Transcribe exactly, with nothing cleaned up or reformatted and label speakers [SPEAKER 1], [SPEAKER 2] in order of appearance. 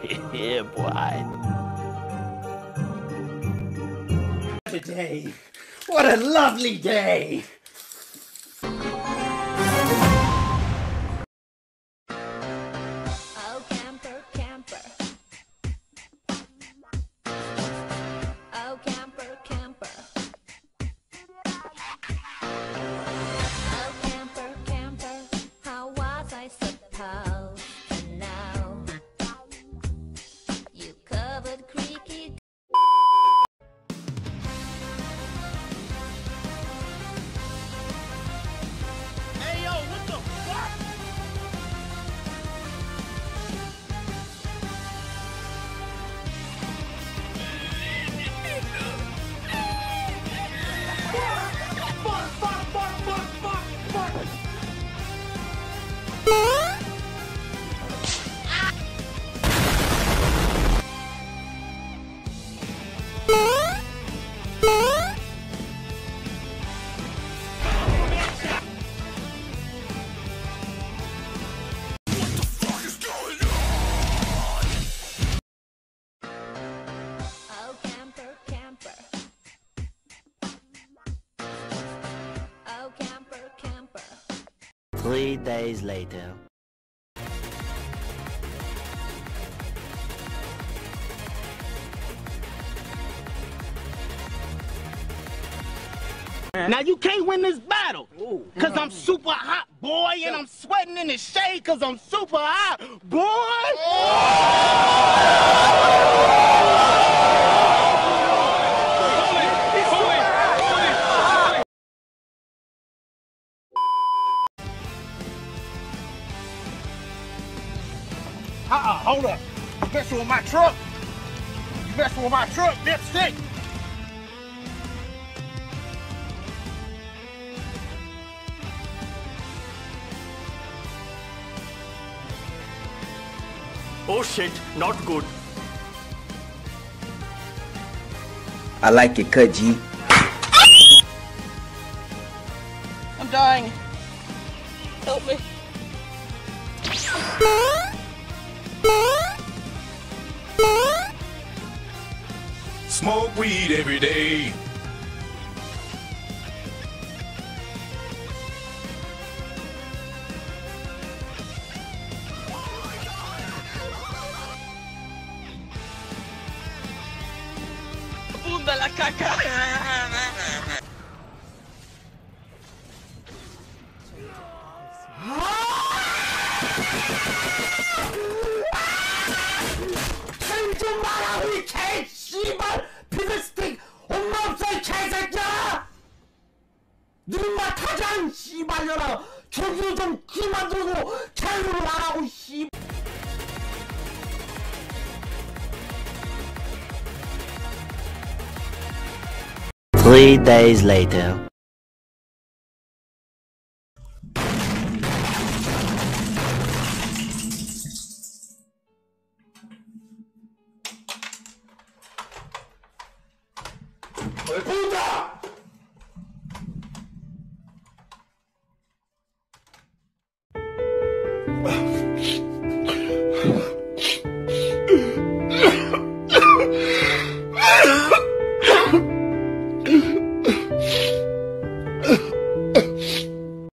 [SPEAKER 1] Yeah, boy.
[SPEAKER 2] What a day! What a lovely day!
[SPEAKER 3] Oh, camper, camper. Oh, camper, camper. Oh, camper, camper. How was I supposed to know? You covered creaky.
[SPEAKER 1] Hey, yo, what the fuck?
[SPEAKER 3] Oh, camper, camper. Oh, camper, camper.
[SPEAKER 1] Three days later. Now you can't win this battle, cause I'm super hot, boy, and I'm sweating in the shade cause I'm super hot, boy! Uh-uh, hold up. You messing with my truck? You messing with my truck, dipstick? Oh shit, not good.
[SPEAKER 4] I like it, cut G.
[SPEAKER 5] I'm dying. Help me.
[SPEAKER 6] Smoke weed every day.
[SPEAKER 5] Funda la caca.
[SPEAKER 2] 좀 마라 우리 개 씨발 피드스틱 엄마 없어 이 개새끼야! 눈맛 타잔 씨발려라 저기로 좀 그만 두고 개로 말하고 씨.
[SPEAKER 1] Three days later.
[SPEAKER 2] 본다!